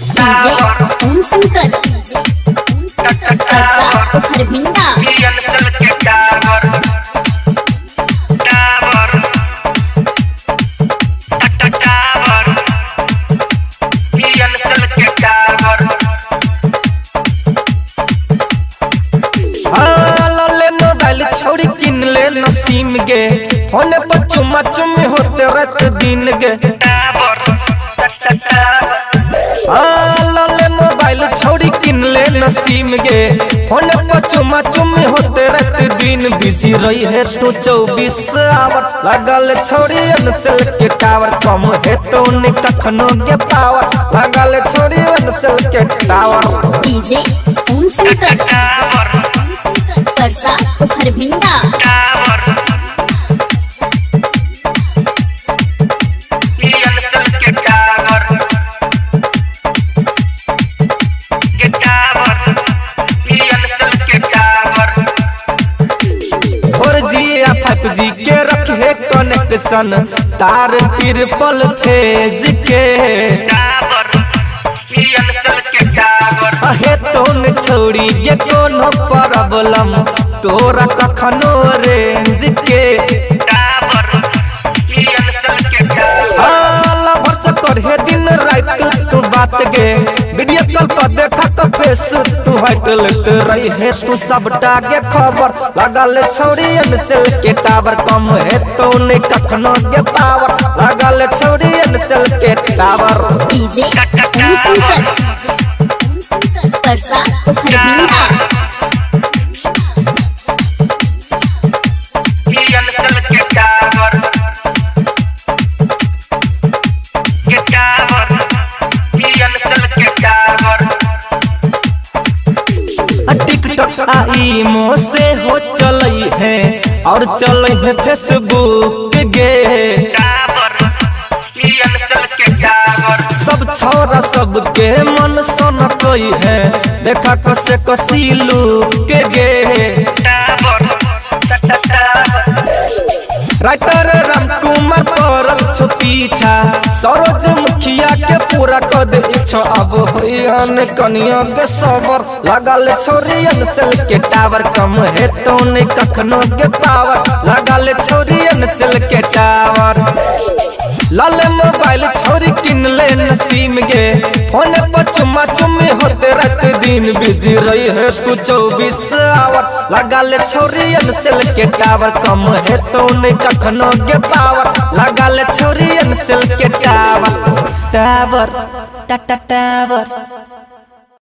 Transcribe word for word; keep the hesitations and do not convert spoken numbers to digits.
DJ ओम शंकर परसा खरभिंडा छोड़ी किन ले नसीम गे होने पर चुमा चुमी होते रात दिन गे लाले मोबाइल छोड़ी किन ले नसीम गे होने पर चुमा चुमी होते रात दिन बिजी रही है तू चौबीस आवर लगल छोड़ी अनसेल के टावर कम है तो ने कखनो गे पावर लगल छोड़ी अनसेल के टावर डीजे ओम शंकर परसा खरभिंडा जी के रखे कनेक्शन तार तिरपल फेज के अहे तो न छोड़ी ये कोनो प्रॉब्लम तोरा कखनो रेंज के करे दिन रात तू बात गे वीडियो कॉल पर देखा तो फेस तू हटल रही है तू सबटा के खबर लगल छोड़ी अनसेल के टावर कम है तो ने कखनो के पावर लगल छोड़ी अनसेल के टावर डीजे ओम शंकर परसा खरभिंडा आई मो से हो चलई है और चलई है फेसबुक गे सब छोरा सब के मन सन कोई है देखा कसे कसी लुक गे राइटर राम कुमार परल छो पीछा सरोज मुखिया के पूरा कद इच्छा अब होइहन कनिया के सबर लगल छोरी अनसेल के टावर कम है तो ने कखनो के पावर लगल छोरी अनसेल के टावर लाल मोबाइल छोरी किन ले नसीम गे फोन पर चुमा चुमी होते रात दिन बिजी रही है तू चौबीस आवर लगल छोरी अनसेल के टावर कम है तो ने कखनो के पावर लगल छोरी अनसेल के टावर टावर टावर